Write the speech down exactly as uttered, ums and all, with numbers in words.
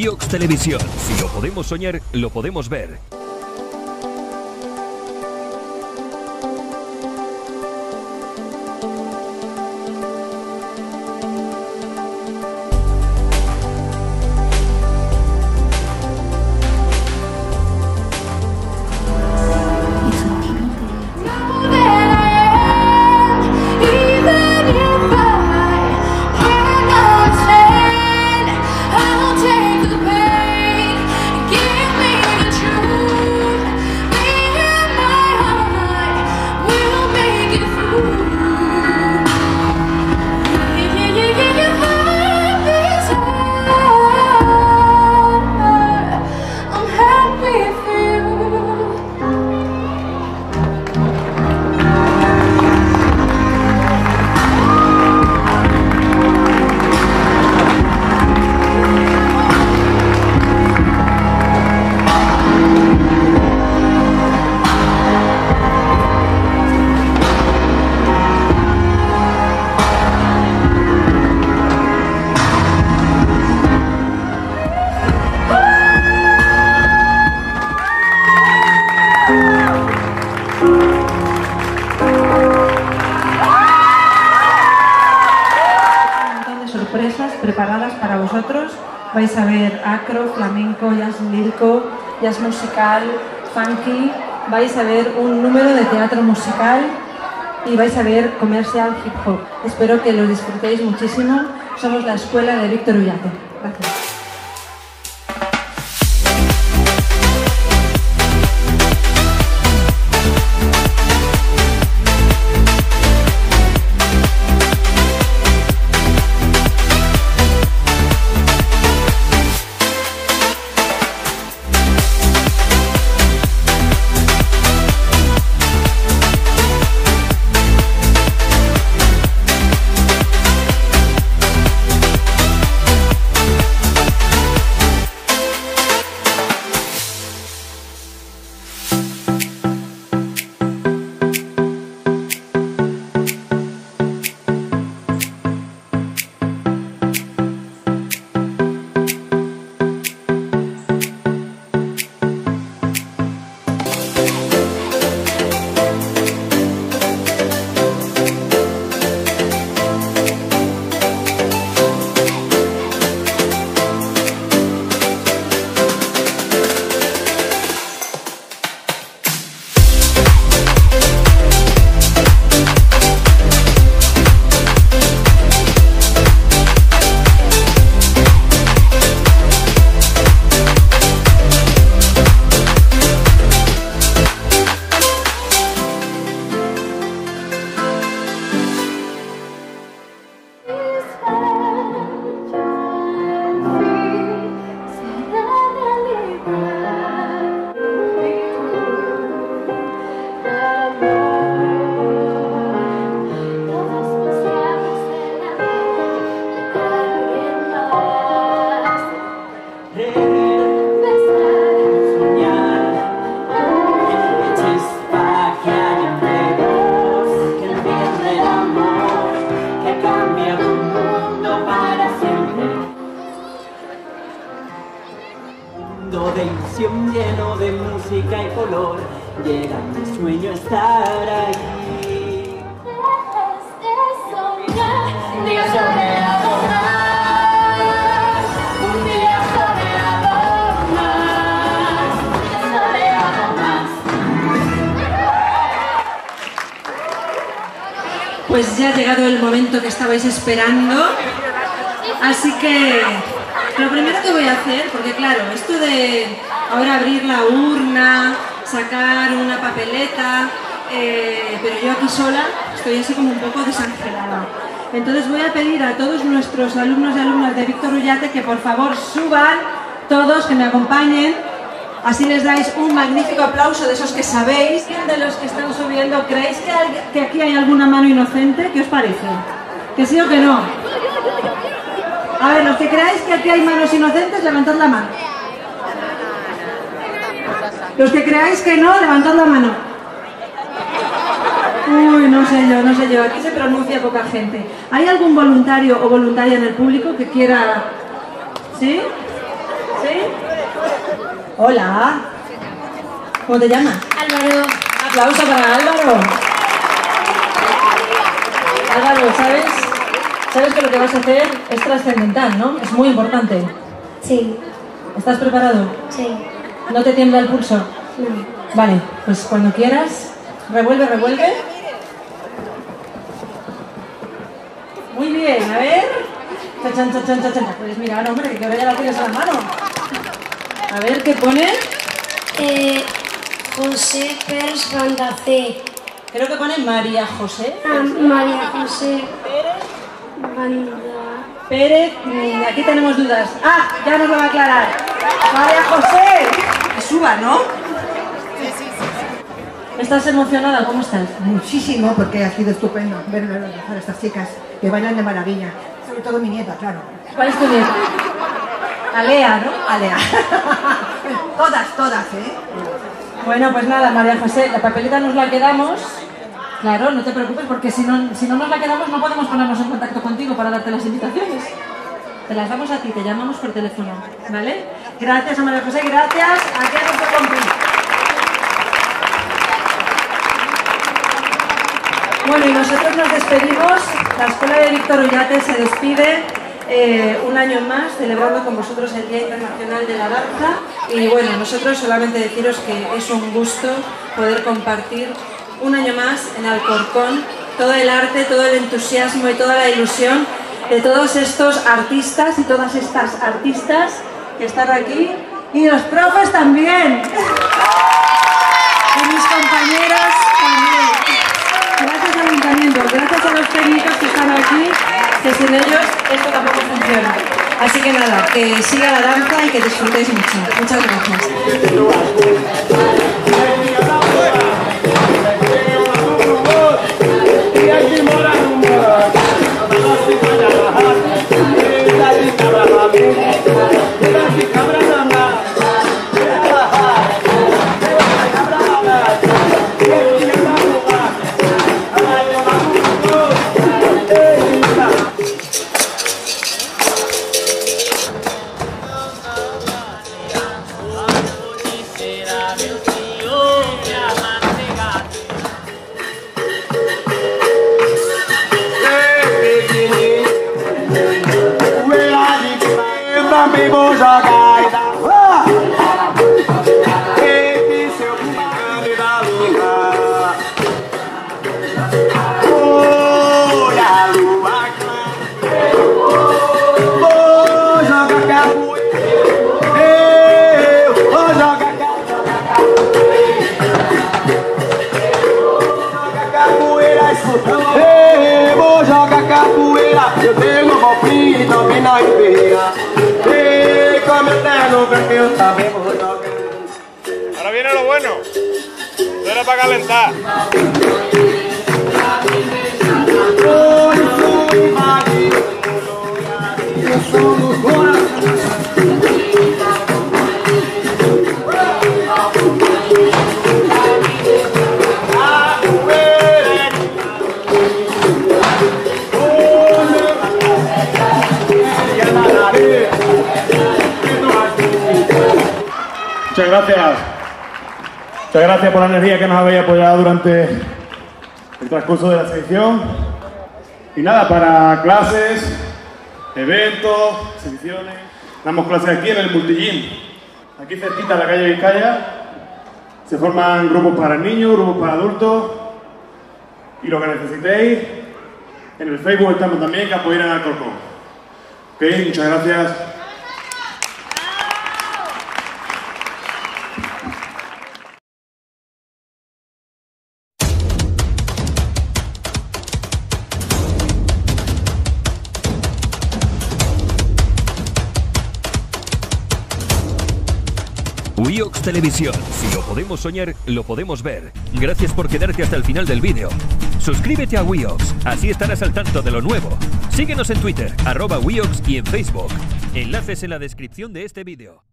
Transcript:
Diox Televisión. Si lo podemos soñar, lo podemos ver. Preparadas para vosotros. Vais a ver acro, flamenco, jazz lírico, jazz musical, funky. Vais a ver un número de teatro musical y vais a ver comercial hip hop. Espero que lo disfrutéis muchísimo. Somos la escuela de Víctor Ullate. Gracias. De ilusión lleno de música y color, llega mi sueño estar ahí. Un día soleado más, un día soleado más, soleado más. Pues ya ha llegado el momento que estabais esperando, así que lo primero que voy a hacer, porque claro, esto de ahora abrir la urna, sacar una papeleta, eh, pero yo aquí sola estoy así como un poco desangelada. Entonces voy a pedir a todos nuestros alumnos y alumnas de Víctor Ullate que por favor suban, todos, que me acompañen, así les dais un magnífico aplauso de esos que sabéis. ¿Quién de los que están subiendo creéis que, hay, que aquí hay alguna mano inocente? ¿Qué os parece? ¿Que sí o que no? A ver, los que creáis que aquí hay manos inocentes, levantad la mano. Los que creáis que no, levantad la mano. Uy, no sé yo, no sé yo, aquí se pronuncia poca gente. ¿Hay algún voluntario o voluntaria en el público que quiera...? ¿Sí? Hola. ¿Cómo te llamas? Álvaro. Aplauso para Álvaro. Álvaro, ¿sabes? ¿Sabes que lo que vas a hacer es trascendental, ¿no? Es muy importante. Sí. ¿Estás preparado? Sí. ¿No te tiembla el pulso? No. Vale, pues cuando quieras, revuelve, revuelve. Muy bien, a ver. Chachan, chachan, chachan. Puedes mirar, hombre, que ahora ya la tienes a la mano. A ver, ¿qué pone? Eh, José Pers Banda C. Creo que pone María José. Ah, María José Banda. Pérez, mm, aquí tenemos dudas. Ah, ya nos lo va a aclarar. María José. Que suba, ¿no? ¿Estás emocionada? ¿Cómo estás? Muchísimo, porque ha sido estupendo ver a estas chicas que bailan de maravilla. Sobre todo mi nieta, claro. ¿Cuál es tu nieta? Alea, ¿no? Alea. Todas, todas, ¿eh? Bueno, pues nada, María José, la papeleta nos la quedamos. Claro, no te preocupes, porque si no, si no nos la quedamos no podemos ponernos en contacto contigo para darte las invitaciones. Te las damos a ti, te llamamos por teléfono, ¿vale? Gracias a María José, gracias. Aquí a nuestro compi. Bueno, y nosotros nos despedimos. La Escuela de Víctor Ullate se despide eh, un año más, celebrando con vosotros el Día Internacional de la Danza. Y bueno, nosotros solamente deciros que es un gusto poder compartir un año más en Alcorcón todo el arte, todo el entusiasmo y toda la ilusión de todos estos artistas y todas estas artistas que están aquí. Y los profes también. Y mis compañeros también. Gracias al ayuntamiento, gracias a los técnicos que están aquí, que sin ellos esto tampoco funciona. Así que nada, que siga la danza y que disfrutéis mucho. Muchas gracias. Ahora viene lo bueno. Esto era para calentar. Muchas gracias. Muchas gracias por la energía que nos habéis apoyado durante el transcurso de la exhibición. Y nada, para clases, eventos, exhibiciones, damos clases aquí en el Multigym. Aquí cerquita de la calle Vizcaya. Se forman grupos para niños, grupos para adultos. Y lo que necesitéis, en el Facebook estamos también, que apoyen en Alcorcón. Ok, muchas gracias. Wiox Televisión. Si lo podemos soñar, lo podemos ver. Gracias por quedarte hasta el final del vídeo. Suscríbete a Wiox, así estarás al tanto de lo nuevo. Síguenos en Twitter, arroba Wiox, y en Facebook. Enlaces en la descripción de este vídeo.